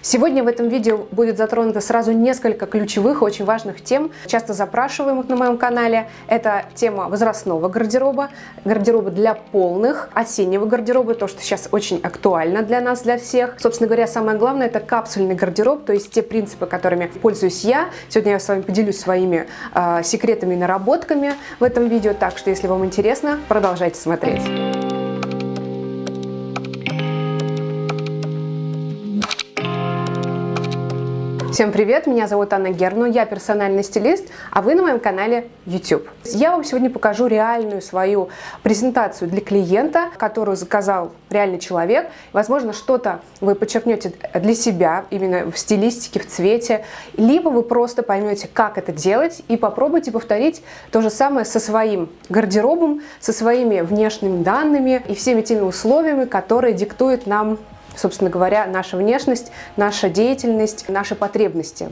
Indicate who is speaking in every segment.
Speaker 1: Сегодня в этом видео будет затронуто сразу несколько ключевых, очень важных тем, часто запрашиваемых на моем канале. Это тема возрастного гардероба, гардероба для полных, осеннего гардероба, то, что сейчас очень актуально для нас, для всех. Собственно говоря, самое главное — это капсульный гардероб, то есть те принципы, которыми пользуюсь я. Сегодня я с вами поделюсь своими секретами и наработками в этом видео, так что, если вам интересно, продолжайте смотреть. Всем привет, меня зовут Анна Герну, я персональный стилист, а вы на моем канале YouTube. Я вам сегодня покажу реальную свою презентацию для клиента, которую заказал реальный человек. Возможно, что-то вы подчеркнете для себя, именно в стилистике, в цвете, либо вы просто поймете, как это делать, и попробуйте повторить то же самое со своим гардеробом, со своими внешними данными и всеми теми условиями, которые диктуют нам, собственно говоря, наша внешность, наша деятельность, наши потребности.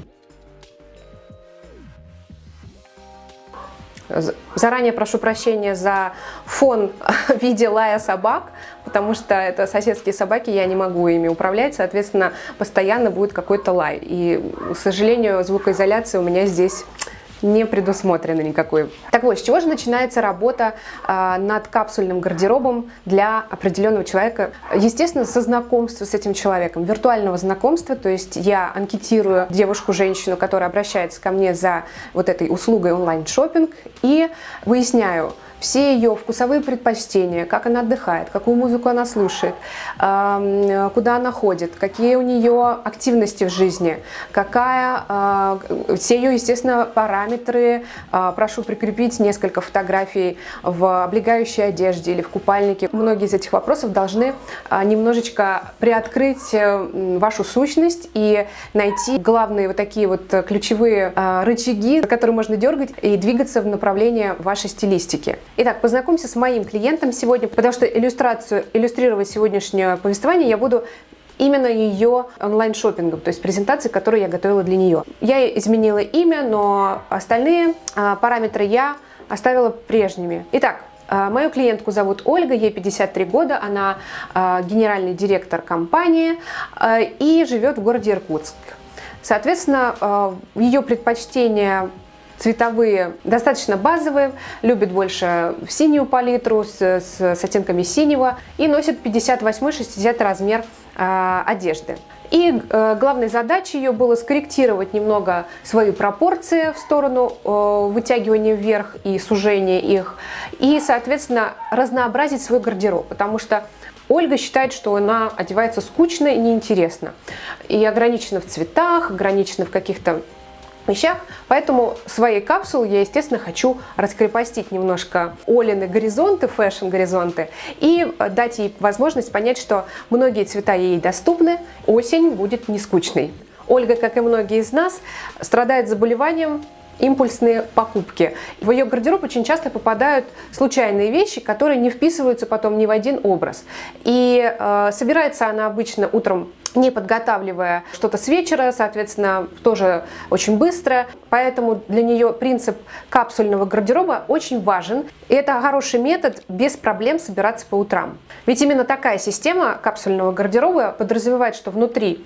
Speaker 1: Заранее прошу прощения за фон в виде лая собак, потому что это соседские собаки, я не могу ими управлять, соответственно, постоянно будет какой-то лай. И, к сожалению, звукоизоляция у меня здесь не предусмотрено никакой. Так вот, с чего же начинается работа над капсульным гардеробом для определенного человека? Естественно, со знакомства с этим человеком, виртуального знакомства, то есть я анкетирую девушку-женщину, которая обращается ко мне за вот этой услугой онлайн-шоппинг, и выясняю все ее вкусовые предпочтения, как она отдыхает, какую музыку она слушает, куда она ходит, какие у нее активности в жизни, все ее, естественно, параметры. Прошу прикрепить несколько фотографий в облегающей одежде или в купальнике. Многие из этих вопросов должны немножечко приоткрыть вашу сущность и найти главные вот такие вот ключевые рычаги, которые можно дергать и двигаться в направлении вашей стилистики. Итак, познакомься с моим клиентом сегодня, потому что иллюстрировать сегодняшнее повествование я буду именно ее онлайн-шоппингом, то есть презентацией, которую я готовила для нее. Я изменила имя, но остальные параметры я оставила прежними. Итак, мою клиентку зовут Ольга, ей 53 года, она генеральный директор компании и живет в городе Иркутск. Соответственно, ее предпочтения цветовые достаточно базовые, любит больше синюю палитру с оттенками синего и носит 58-60 размер одежды. И главной задачей ее было скорректировать немного свои пропорции в сторону вытягивания вверх и сужения их, и, соответственно, разнообразить свой гардероб, потому что Ольга считает, что она одевается скучно и неинтересно, и ограничена в цветах, ограничена в каких-то вещах, поэтому своей капсулой я, естественно, хочу раскрепостить немножко Олины горизонты, фэшн-горизонты, и дать ей возможность понять, что многие цвета ей доступны, осень будет не скучной. Ольга, как и многие из нас, страдает заболеванием импульсные покупки. В ее гардероб очень часто попадают случайные вещи, которые не вписываются потом ни в один образ. И собирается она обычно утром, не подготавливая что-то с вечера, соответственно, тоже очень быстро. Поэтому для нее принцип капсульного гардероба очень важен. И это хороший метод без проблем собираться по утрам. Ведь именно такая система капсульного гардероба подразумевает, что внутри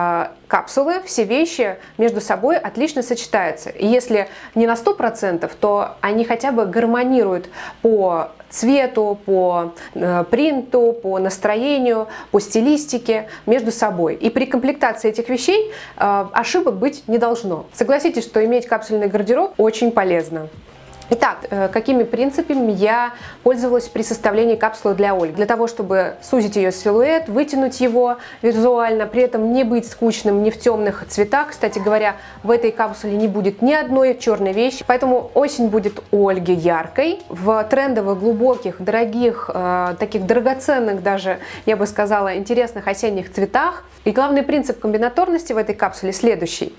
Speaker 1: капсулы все вещи между собой отлично сочетаются. И если не на 100%, то они хотя бы гармонируют по цвету, по принту, по настроению, по стилистике между собой. И при комплектации этих вещей ошибок быть не должно. Согласитесь, что иметь капсульный гардероб очень полезно. Итак, какими принципами я пользовалась при составлении капсулы для Ольги? Для того, чтобы сузить ее силуэт, вытянуть его визуально, при этом не быть скучным ни в темных цветах. Кстати говоря, в этой капсуле не будет ни одной черной вещи, поэтому осень будет у Ольги яркой, в трендовых, глубоких, дорогих, таких драгоценных даже, я бы сказала, интересных осенних цветах. И главный принцип комбинаторности в этой капсуле следующий.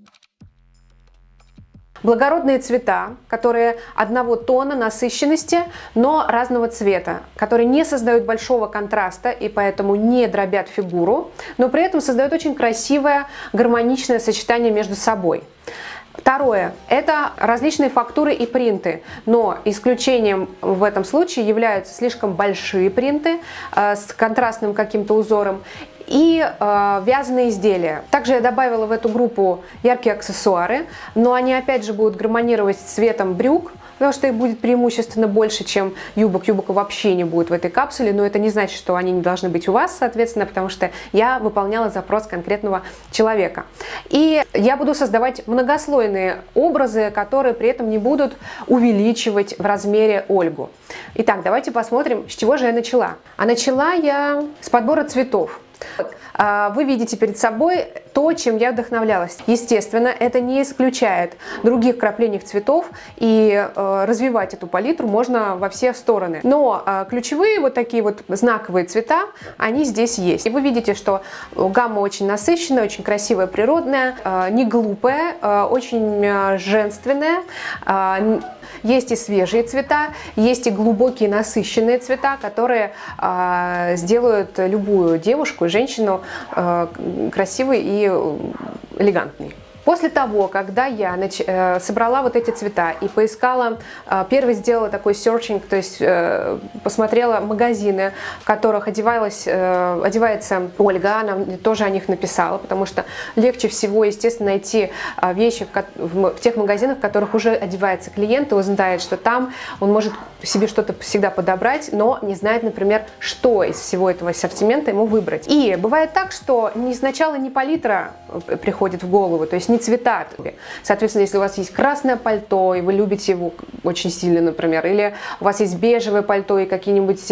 Speaker 1: Благородные цвета, которые одного тона, насыщенности, но разного цвета, которые не создают большого контраста и поэтому не дробят фигуру, но при этом создают очень красивое, гармоничное сочетание между собой. Второе – это различные фактуры и принты, но исключением в этом случае являются слишком большие принты с контрастным каким-то узором и вязаные изделия. Также я добавила в эту группу яркие аксессуары, но они опять же будут гармонировать с цветом брюк, потому что их будет преимущественно больше, чем юбок. Юбок вообще не будет в этой капсуле, но это не значит, что они не должны быть у вас, соответственно, потому что я выполняла запрос конкретного человека. И я буду создавать многослойные образы, которые при этом не будут увеличивать в размере Ольгу. Итак, давайте посмотрим, с чего же я начала. А начала я с подбора цветов. Вы видите перед собой то, чем я вдохновлялась. Естественно, это не исключает других краплений цветов, и развивать эту палитру можно во все стороны. Но ключевые вот такие вот знаковые цвета, они здесь есть. И вы видите, что гамма очень насыщенная, очень красивая, природная, не глупая, очень женственная. Есть и свежие цвета, есть и глубокие насыщенные цвета, которые сделают любую девушку и женщину красивой и элегантной. После того, когда я собрала вот эти цвета и поискала, первый сделала такой серчинг, то есть посмотрела магазины, в которых одевается Ольга, она тоже о них написала, потому что легче всего, естественно, найти вещи в тех магазинах, в которых уже одевается клиент, и он знает, что там он может себе что-то всегда подобрать, но не знает, например, что из всего этого ассортимента ему выбрать. И бывает так, что сначала не палитра приходит в голову, то есть не цвета. Соответственно, если у вас есть красное пальто, и вы любите его очень сильно, например, или у вас есть бежевое пальто и какие-нибудь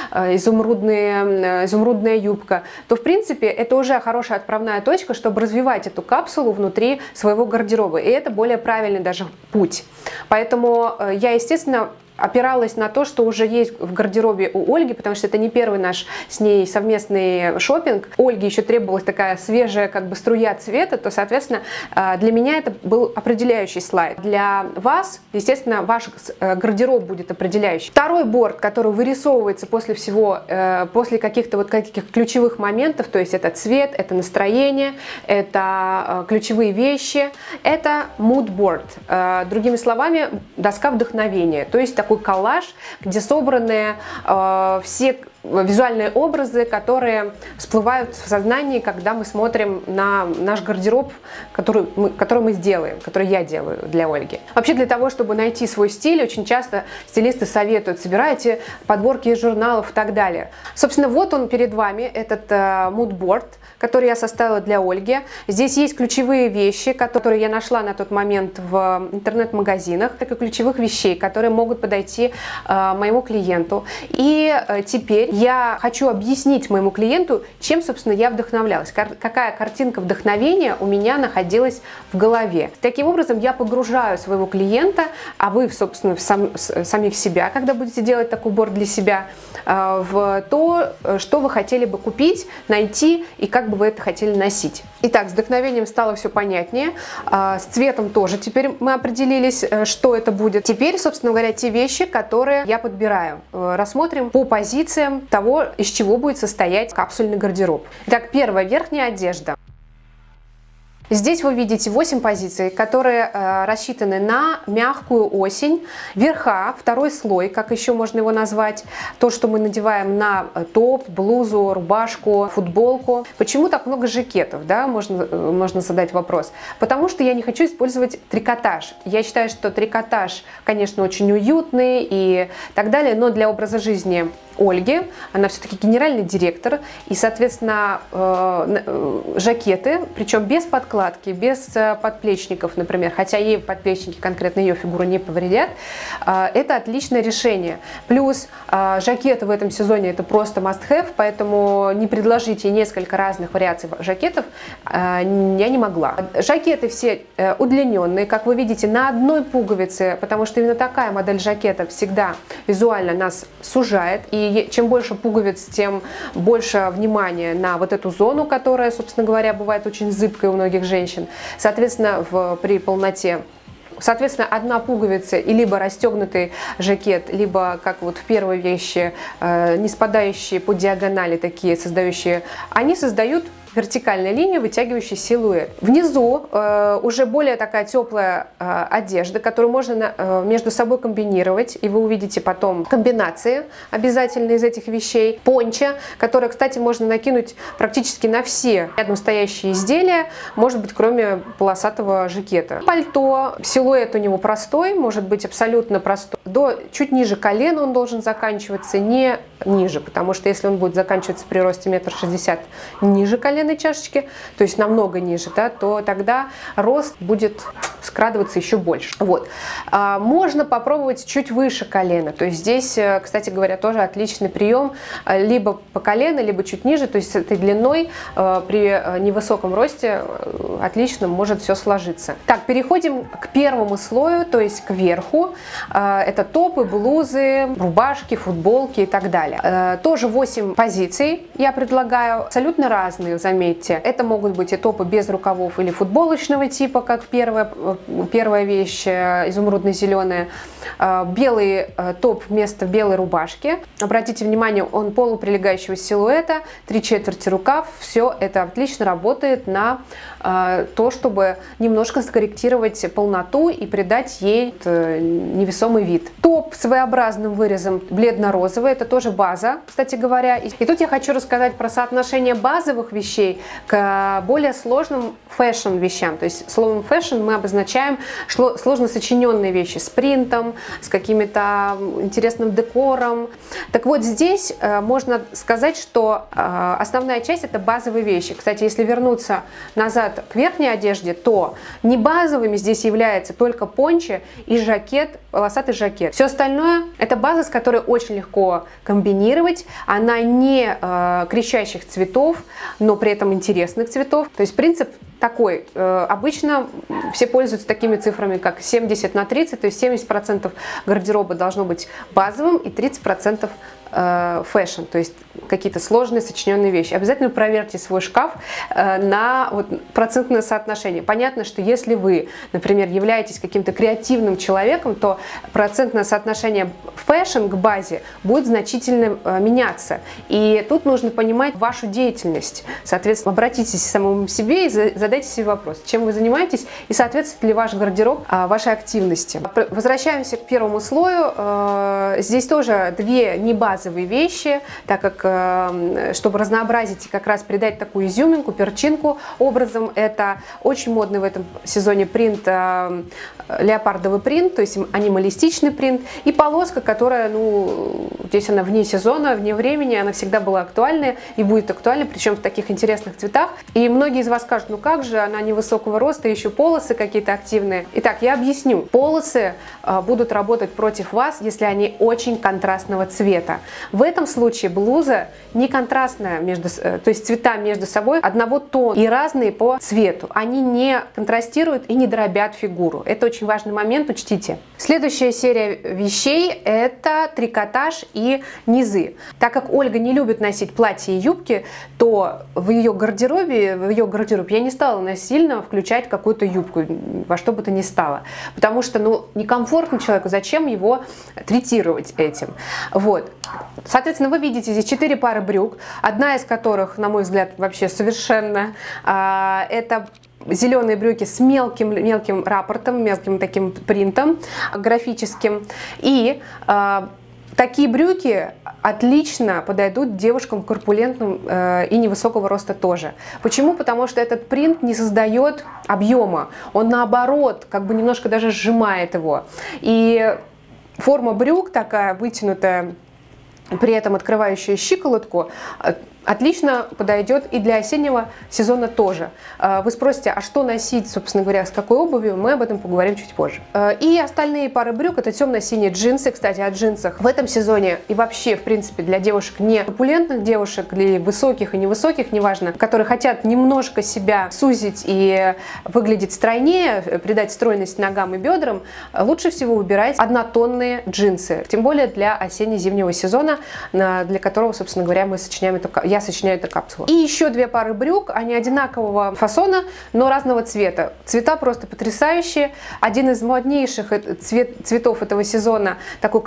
Speaker 1: изумрудная юбка, то, в принципе, это уже хорошая отправная точка, чтобы развивать эту капсулу внутри своего гардероба. И это более правильный даже путь. Поэтому я, естественно, опиралась на то, что уже есть в гардеробе у Ольги, потому что это не первый наш с ней совместный шопинг. Ольге еще требовалась такая свежая как бы струя цвета, то, соответственно, для меня это был определяющий слайд. Для вас, естественно, ваш гардероб будет определяющий. Второй борт, который вырисовывается после всего, после каких-то вот каких ключевых моментов, то есть это цвет, это настроение, это ключевые вещи, это mood board. Другими словами, доска вдохновения, то есть такой коллаж, где собраны все визуальные образы, которые всплывают в сознании, когда мы смотрим на наш гардероб, который мы сделаем, который я делаю для Ольги. Вообще, для того, чтобы найти свой стиль, очень часто стилисты советуют: собирайте подборки из журналов и так далее. Собственно, вот он перед вами, этот moodboard, который я составила для Ольги. Здесь есть ключевые вещи, которые я нашла на тот момент в интернет-магазинах, так и ключевых вещей, которые могут подойти моему клиенту. И теперь я хочу объяснить моему клиенту, чем, собственно, я вдохновлялась, какая картинка вдохновения у меня находилась в голове. Таким образом, я погружаю своего клиента, а вы, собственно, самих себя, когда будете делать такой борт для себя, в то, что вы хотели бы купить, найти и как бы вы это хотели носить. Итак, с вдохновением стало все понятнее, с цветом тоже теперь мы определились, что это будет. Теперь, собственно говоря, те вещи, которые я подбираю. Рассмотрим по позициям того, из чего будет состоять капсульный гардероб. Итак, первая — верхняя одежда. Здесь вы видите 8 позиций, которые рассчитаны на мягкую осень. Верха, второй слой, как еще можно его назвать, то, что мы надеваем на топ, блузу, рубашку, футболку. Почему так много жакетов, да, можно задать вопрос. Потому что я не хочу использовать трикотаж. Я считаю, что трикотаж, конечно, очень уютный и так далее, но для образа жизни Ольги, она все-таки генеральный директор, и, соответственно, жакеты, причем без подкладки, без подплечников, например, хотя ей подплечники конкретно ее фигуру не повредят, это отличное решение. Плюс жакеты в этом сезоне это просто must-have, поэтому не предложите несколько разных вариаций жакетов я не могла. Жакеты все удлиненные, как вы видите, на одной пуговице, потому что именно такая модель жакета всегда визуально нас сужает, и чем больше пуговиц, тем больше внимания на вот эту зону, которая, собственно говоря, бывает очень зыбкой у многих женщин. Соответственно, при полноте. Соответственно, одна пуговица и либо расстегнутый жакет, либо, как вот в первой вещи, не спадающие по диагонали такие создающие, они создают вертикальная линия, вытягивающая силуэт. Внизу уже более такая теплая одежда, которую можно между собой комбинировать, и вы увидите потом комбинации обязательно из этих вещей. Пончо, которое, кстати, можно накинуть практически на все рядом стоящие изделия, может быть, кроме полосатого жакета. Пальто, силуэт у него простой, может быть абсолютно простой. До чуть ниже колена он должен заканчиваться, не ниже, потому что если он будет заканчиваться при росте 1,60 м ниже коленной чашечки, то есть намного ниже, да, то тогда рост будет скрадываться еще больше. Вот. Можно попробовать чуть выше колена, то есть здесь, кстати говоря, тоже отличный прием, либо по колено, либо чуть ниже, то есть с этой длиной при невысоком росте отлично может все сложиться. Так, переходим к первому слою, то есть к верху. Это топы, блузы, рубашки, футболки и так далее. Тоже 8 позиций я предлагаю, абсолютно разные, заметьте. Это могут быть и топы без рукавов или футболочного типа, как первая вещь, изумрудно-зеленая. Белый топ вместо белой рубашки. Обратите внимание, он полуприлегающего силуэта, 3/4 рукав. Все это отлично работает на то, чтобы немножко скорректировать полноту и придать ей невесомый вид. Топ с своеобразным вырезом бледно-розовый, это тоже база, кстати говоря. И тут я хочу рассказать про соотношение базовых вещей к более сложным фэшн вещам. То есть словом фэшн мы обозначаем сложно сочиненные вещи с принтом, с каким-то интересным декором. Так вот, здесь можно сказать, что основная часть — это базовые вещи. Кстати, если вернуться назад к верхней одежде, то не базовыми здесь является только пончо и жакет, полосатый жакет. Все остальное — это база, с которой очень легко комбинировать. Она не кричащих цветов, но при этом интересных цветов. То есть принцип такой. Обычно все пользуются такими цифрами, как 70/30, то есть 70% гардероба должно быть базовым и 30% фэшн, то есть какие-то сложные сочиненные вещи. Обязательно проверьте свой шкаф на процентное соотношение. Понятно, что если вы, например, являетесь каким-то креативным человеком, то процентное соотношение фэшн к базе будет значительно меняться. И тут нужно понимать вашу деятельность. Соответственно, обратитесь к самому себе и задайте себе вопрос, чем вы занимаетесь и соответствует ли ваш гардероб вашей активности. Возвращаемся к первому слою. Здесь тоже две не базовые вещи, так как чтобы разнообразить и как раз придать такую изюминку, перчинку образом. Это очень модный в этом сезоне принт, леопардовый принт, то есть анималистичный принт, и полоска, которая, здесь она вне сезона, вне времени, она всегда была актуальная и будет актуальна, причем в таких интересных цветах. И многие из вас скажут, как же, она невысокого роста, еще полосы какие-то активные. Итак, я объясню. Полосы будут работать против вас, если они очень контрастного цвета. В этом случае блуза не контрастная, то есть цвета между собой одного тона и разные по цвету. Они не контрастируют и не дробят фигуру. Это очень важный момент, учтите. Следующая серия вещей — это трикотаж и низы. Так как Ольга не любит носить платья и юбки, то в ее гардероб я не стала насильно включать какую-то юбку, во что бы то ни стало. Потому что, некомфортно человеку, зачем его третировать этим. Вот. Соответственно, вы видите здесь 4 пары брюк, одна из которых, на мой взгляд, вообще совершенно это зеленые брюки с мелким раппортом, мелким таким принтом графическим. И такие брюки отлично подойдут девушкам корпулентным и невысокого роста тоже. Почему? Потому что этот принт не создает объема, он наоборот как бы немножко даже сжимает его. И форма брюк такая вытянутая, при этом открывающая щиколотку, отлично подойдет и для осеннего сезона тоже. Вы спросите, а что носить, собственно говоря, с какой обувью? Мы об этом поговорим чуть позже. И остальные пары брюк — это темно-синие джинсы. Кстати, о джинсах в этом сезоне и вообще, в принципе, для девушек не опулентных девушек, или высоких и невысоких, неважно, которые хотят немножко себя сузить и выглядеть стройнее, придать стройность ногам и бедрам, лучше всего выбирать однотонные джинсы. Тем более для осенне-зимнего сезона для которого, собственно говоря, я сочиняю эту капсулу. И еще две пары брюк, они одинакового фасона, но разного цвета. Цвета просто потрясающие. Один из моднейших цветов этого сезона, такой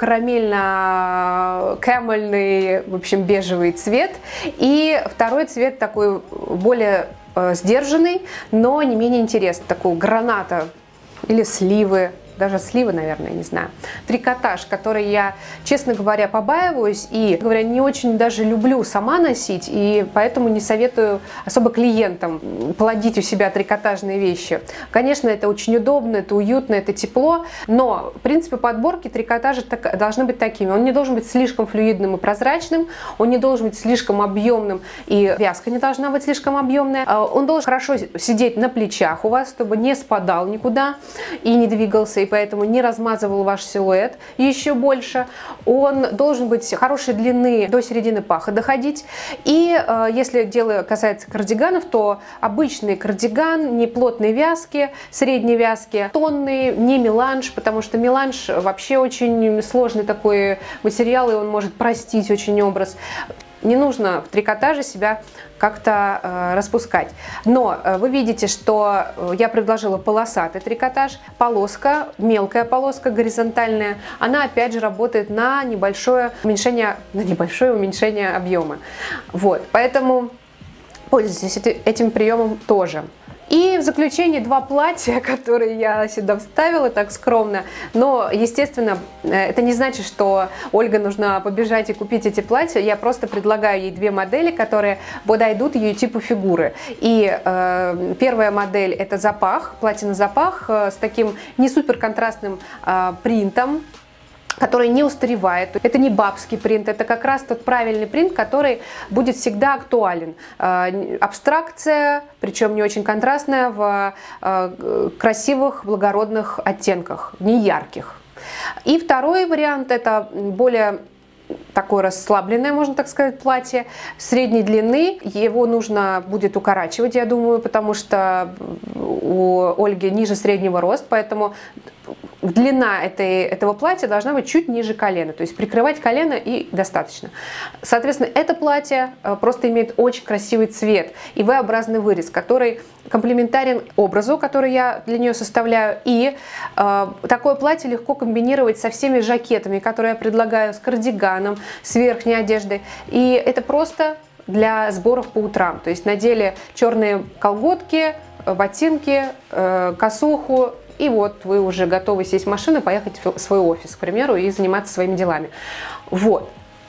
Speaker 1: карамельно-кэмельный, в общем, бежевый цвет. И второй цвет такой более сдержанный, но не менее интересный, такой граната или сливы. Даже сливы, наверное, не знаю. Трикотаж, который я, честно говоря, побаиваюсь и, говоря, не очень даже люблю сама носить, и поэтому не советую особо клиентам плодить у себя трикотажные вещи. Конечно, это очень удобно, это уютно, это тепло, но, в принципе, подборки трикотажа должны быть такими. Он не должен быть слишком флюидным и прозрачным, он не должен быть слишком объемным, и вязка не должна быть слишком объемная. Он должен хорошо сидеть на плечах у вас, чтобы не спадал никуда и не двигался, и поэтому не размазывал ваш силуэт еще больше. Он должен быть хорошей длины, до середины паха доходить. И если дело касается кардиганов, то обычный кардиган, не плотной вязки, средней вязки, тонный, не меланж, потому что меланж вообще очень сложный такой материал, и он может простить очень образ. Не нужно в трикотаже себя как-то распускать. Но вы видите, что я предложила полосатый трикотаж. Полоска, мелкая полоска, горизонтальная, она опять же работает на небольшое уменьшение объема. Вот, поэтому пользуйтесь этим приемом тоже. И в заключение два платья, которые я сюда вставила так скромно. Но, естественно, это не значит, что Ольга нужно побежать и купить эти платья. Я просто предлагаю ей две модели, которые подойдут ее типу фигуры. И первая модель – это запах, платье на запах с таким не супер контрастным принтом, который не устаревает. Это не бабский принт, это как раз тот правильный принт, который будет всегда актуален. Абстракция, причем не очень контрастная, в красивых, благородных оттенках, не ярких. И второй вариант – это более такое расслабленное, можно так сказать, платье средней длины. Его нужно будет укорачивать, я думаю, потому что у Ольги ниже среднего роста, поэтому длина этого платья должна быть чуть ниже колена, то есть прикрывать колено и достаточно. Соответственно, это платье просто имеет очень красивый цвет и V-образный вырез, который комплементарен образу, который я для нее составляю. И такое платье легко комбинировать со всеми жакетами, которые я предлагаю, с кардиганом, с верхней одеждой. И это просто для сборов по утрам. То есть надели черные колготки, ботинки, косуху, и вот вы уже готовы сесть в машину, поехать в свой офис, к примеру, и заниматься своими делами. Вот.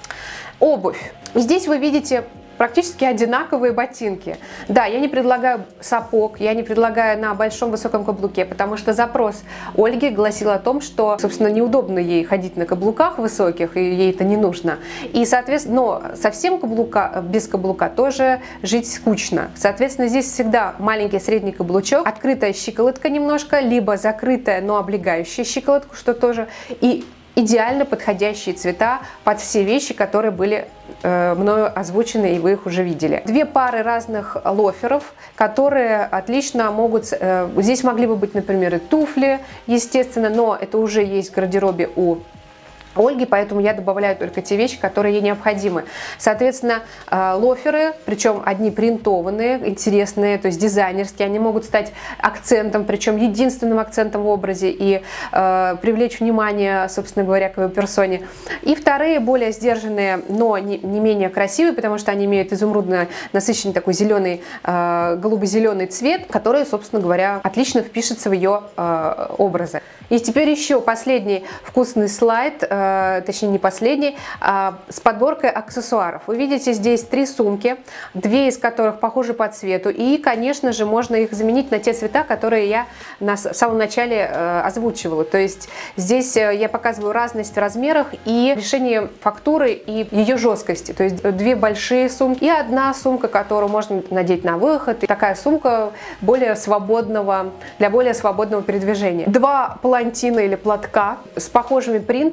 Speaker 1: Обувь. Здесь вы видите практически одинаковые ботинки. Да, я не предлагаю сапог, я не предлагаю на большом высоком каблуке, потому что запрос Ольги гласил о том, что, собственно, неудобно ей ходить на каблуках высоких, и ей это не нужно. И, соответственно, но совсем без каблука тоже жить скучно. Соответственно, здесь всегда маленький средний каблучок, открытая щиколотка немножко, либо закрытая, но облегающая щиколотку, что тоже, и идеально подходящие цвета под все вещи, которые были мною озвучены, и вы их уже видели. Две пары разных лоферов, которые отлично могут... Здесь могли бы быть, например, и туфли, естественно, но это уже есть в гардеробе у Ольги, поэтому я добавляю только те вещи, которые ей необходимы. Соответственно, лоферы, причем одни принтованные, интересные, то есть дизайнерские, они могут стать акцентом, причем единственным акцентом в образе и привлечь внимание, собственно говоря, к его персоне. И вторые, более сдержанные, но не менее красивые, потому что они имеют изумрудно насыщенный такой зеленый, голубо-зеленый цвет, который, собственно говоря, отлично впишется в ее образы. И теперь еще последний вкусный слайд, точнее не последний, с подборкой аксессуаров. Вы видите здесь 3 сумки, 2 из которых похожи по цвету, и, конечно же, можно их заменить на те цвета, которые я в самом начале озвучивала. То есть здесь я показываю разность в размерах и решение фактуры и ее жесткости. То есть 2 большие сумки и 1 сумка, которую можно надеть на выход. И такая сумка для более свободного передвижения. 2 палантина или платка с похожими принтами, но при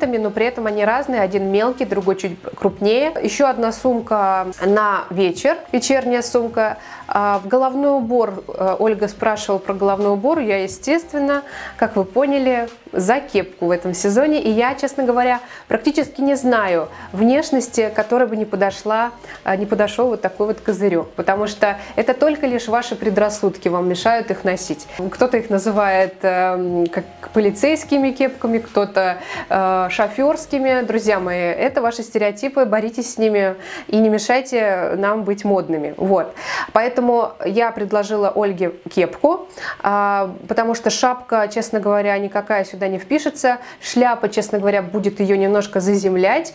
Speaker 1: при этом они разные, один мелкий, другой чуть крупнее. Еще одна сумка на вечер, вечерняя сумка. В головной убор, Ольга спрашивала про головной убор, я, естественно, как вы поняли, за кепку в этом сезоне. И я, честно говоря, практически не знаю внешности, которой бы не подошел вот такой вот козырек. Потому что это только лишь ваши предрассудки вам мешают их носить. Кто-то их называет как полицейскими кепками, кто-то шоферскими. Друзья мои, это ваши стереотипы, боритесь с ними и не мешайте нам быть модными. Вот. Поэтому я предложила Ольге кепку, потому что шапка, честно говоря, никакая сюда не впишется. Шляпа, честно говоря, будет ее немножко заземлять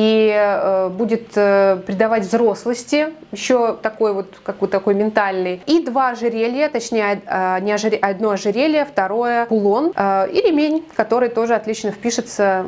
Speaker 1: и будет придавать взрослости, еще такой вот, какой такой ментальный. И два ожерелья, точнее, одно ожерелье, второе кулон и ремень, который тоже отлично впишется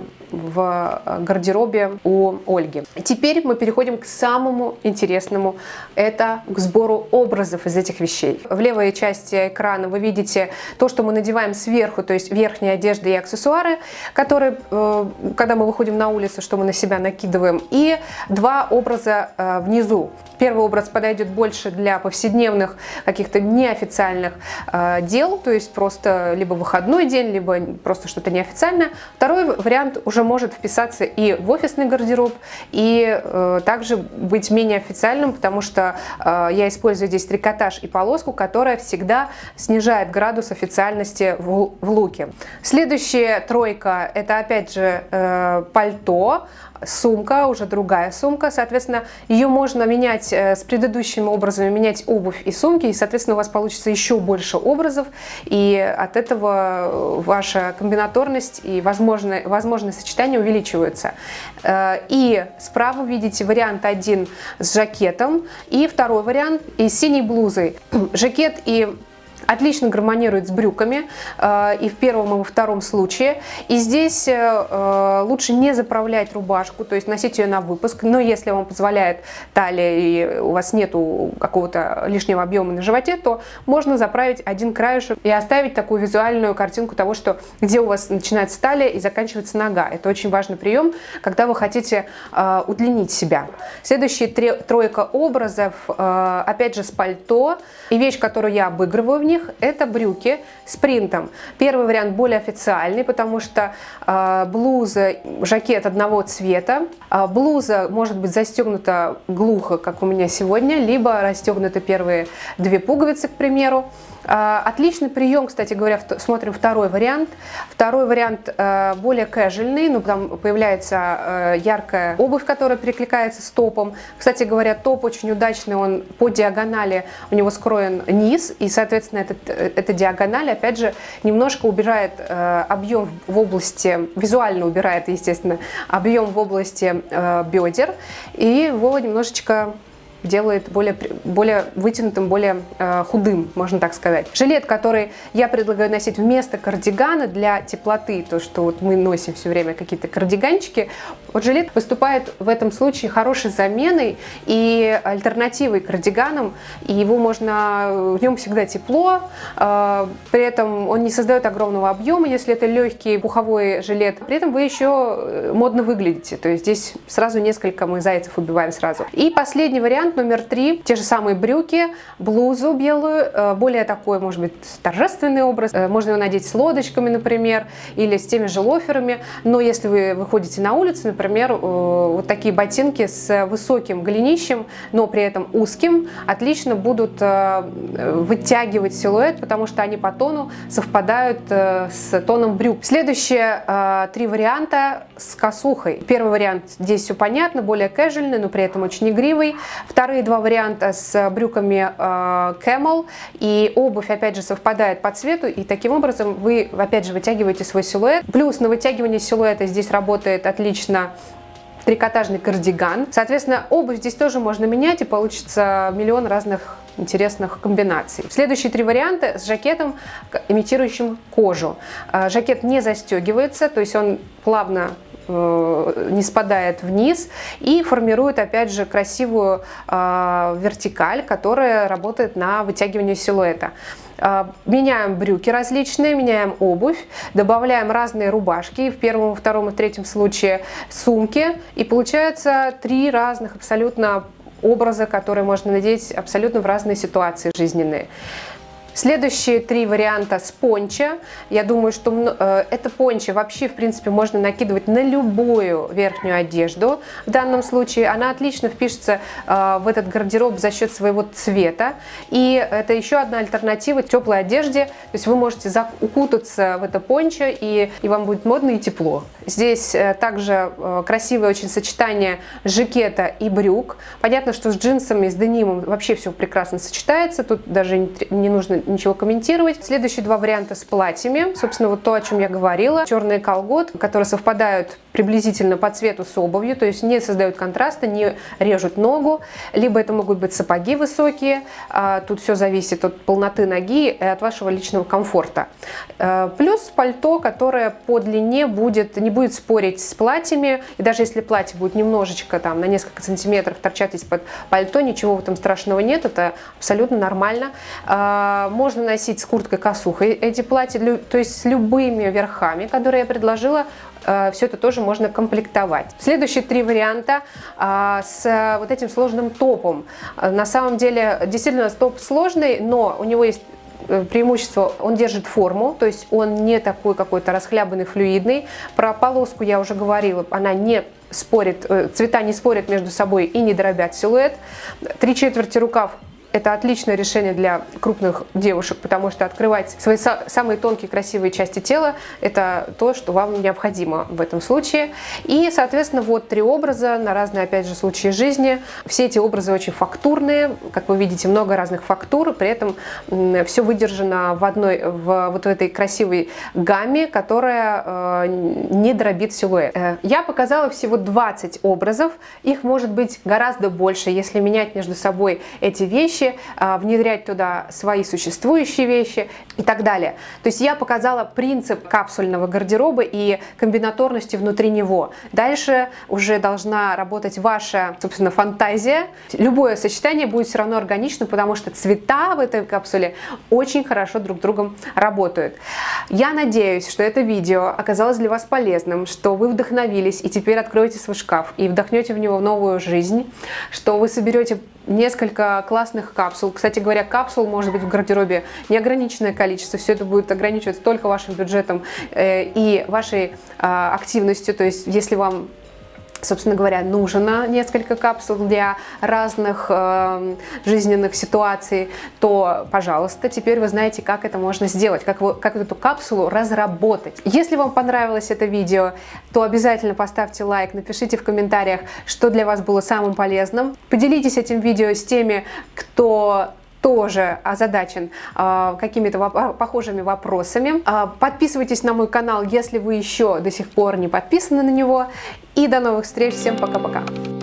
Speaker 1: в гардеробе у Ольги. Теперь мы переходим к самому интересному, это к сбору образов из этих вещей. В левой части экрана вы видите то, что мы надеваем сверху, то есть верхняя одежда и аксессуары, которые, когда мы выходим на улицу, что мы на себя накидываем, и два образа внизу. Первый образ подойдет больше для повседневных каких-то неофициальных дел, то есть просто либо выходной день, либо просто что-то неофициальное. Второй вариант уже может вписаться и в офисный гардероб, и также быть менее официальным, потому что я использую здесь трикотаж и полоску, которая всегда снижает градус официальности в луке. Следующая тройка — это опять же пальто, сумка, уже другая сумка, соответственно, ее можно менять с предыдущими образами, менять обувь и сумки, и, соответственно, у вас получится еще больше образов, и от этого ваша комбинаторность и возможные сочетания увеличиваются. И справа видите вариант один с жакетом, и второй вариант и с синей блузой. Жакет и отлично гармонирует с брюками и в первом, и во втором случае. И здесь лучше не заправлять рубашку, то есть носить ее на выпуск. Но если вам позволяет талия и у вас нету какого-то лишнего объема на животе, то можно заправить один краешек и оставить такую визуальную картинку того, что где у вас начинается талия и заканчивается нога. Это очень важный прием, когда вы хотите удлинить себя. Следующая тройка образов, опять же, с пальто. И вещь, которую я обыгрываю в них, это брюки с принтом. Первый вариант более официальный, потому что блуза, жакет одного цвета. Блуза может быть застегнута глухо, как у меня сегодня, либо расстегнуты первые две пуговицы, к примеру. Отличный прием, кстати говоря, смотрим второй вариант. Второй вариант более casualный, но там появляется яркая обувь, которая перекликается с топом. Кстати говоря, топ очень удачный, он по диагонали, у него скроен низ, и, соответственно, эта диагональ, опять же, немножко убирает объем в области, визуально убирает, естественно, объем в области бедер, и его немножечко делает более вытянутым, более худым, можно так сказать. Жилет, который я предлагаю носить вместо кардигана для теплоты, то, что вот мы носим все время какие-то кардиганчики, вот жилет выступает в этом случае хорошей заменой и альтернативой кардиганам, и его можно, в нем всегда тепло, при этом он не создает огромного объема, если это легкий пуховой жилет, при этом вы еще модно выглядите, то есть здесь сразу несколько мы зайцев убиваем сразу. И последний вариант, номер 3, те же самые брюки, блузу белую, более такой, может быть, торжественный образ. Можно его надеть с лодочками, например, или с теми же лоферами. Но если вы выходите на улицу, например, вот такие ботинки с высоким голенищем, но при этом узким, отлично будут вытягивать силуэт, потому что они по тону совпадают с тоном брюк. Следующие 3 варианта с косухой. Первый вариант, здесь все понятно, более casual, но при этом очень игривый. Вторые 2 варианта с брюками Camel, и обувь опять же совпадает по цвету, и таким образом вы опять же вытягиваете свой силуэт. Плюс на вытягивание силуэта здесь работает отлично трикотажный кардиган. Соответственно, обувь здесь тоже можно менять, и получится миллион разных интересных комбинаций. Следующие 3 варианта с жакетом, имитирующим кожу. Жакет не застегивается, то есть он плавно не спадает вниз и формирует опять же красивую вертикаль, которая работает на вытягивание силуэта. Меняем брюки различные, меняем обувь, добавляем разные рубашки, в первом, во втором и третьем случае сумки, и получается 3 разных абсолютно образа, которые можно надеть абсолютно в разные ситуации жизненные. Следующие 3 варианта с пончо. Я думаю, что это пончо вообще, в принципе, можно накидывать на любую верхнюю одежду. В данном случае она отлично впишется в этот гардероб за счет своего цвета. И это еще одна альтернатива теплой одежде. То есть вы можете укутаться в это пончо, и вам будет модно и тепло. Здесь также красивое очень сочетание жакета и брюк. Понятно, что с джинсами, с денимом вообще все прекрасно сочетается. Тут даже не нужно ничего комментировать. Следующие 2 варианта с платьями. Собственно, вот то, о чем я говорила. Черные колготки, которые совпадают приблизительно по цвету с обувью, то есть не создают контраста, не режут ногу. Либо это могут быть сапоги высокие. Тут все зависит от полноты ноги и от вашего личного комфорта. Плюс пальто, которое по длине не будет спорить с платьями. И даже если платье будет немножечко там на несколько сантиметров торчать из-под пальто, ничего в этом страшного нет. Это абсолютно нормально. Можно носить с курткой-косухой эти платья, то есть с любыми верхами, которые я предложила. Все это тоже можно комплектовать. Следующие 3 варианта с вот этим сложным топом. На самом деле, действительно, топ сложный, но у него есть преимущество, он держит форму, то есть он не такой какой-то расхлябанный, флюидный. Про полоску я уже говорила, она не спорит, цвета не спорят между собой и не дробят силуэт. 3/4 рукав. Это отличное решение для крупных девушек, потому что открывать свои самые тонкие красивые части тела – это то, что вам необходимо в этом случае. И, соответственно, вот 3 образа на разные, опять же, случаи жизни. Все эти образы очень фактурные, как вы видите, много разных фактур, при этом все выдержано в вот этой красивой гамме, которая не дробит силуэт. Я показала всего 20 образов, их может быть гораздо больше, если менять между собой эти вещи, внедрять туда свои существующие вещи и так далее. То есть я показала принцип капсульного гардероба и комбинаторности внутри него. Дальше уже должна работать ваша, собственно, фантазия. Любое сочетание будет все равно органичным, потому что цвета в этой капсуле очень хорошо друг с другом работают. Я надеюсь, что это видео оказалось для вас полезным, что вы вдохновились и теперь откроете свой шкаф и вдохнете в него новую жизнь, что вы соберете несколько классных капсул. Кстати говоря, капсул может быть в гардеробе неограниченное количество. Все это будет ограничиваться только вашим бюджетом и вашей активностью. То есть, если вам, собственно говоря, нужно несколько капсул для разных жизненных ситуаций, то, пожалуйста, теперь вы знаете, как это можно сделать, как эту капсулу разработать. Если вам понравилось это видео, то обязательно поставьте лайк, напишите в комментариях, что для вас было самым полезным. Поделитесь этим видео с теми, кто тоже озадачен какими-то похожими вопросами. Подписывайтесь на мой канал, если вы еще до сих пор не подписаны на него. И до новых встреч. Всем пока-пока.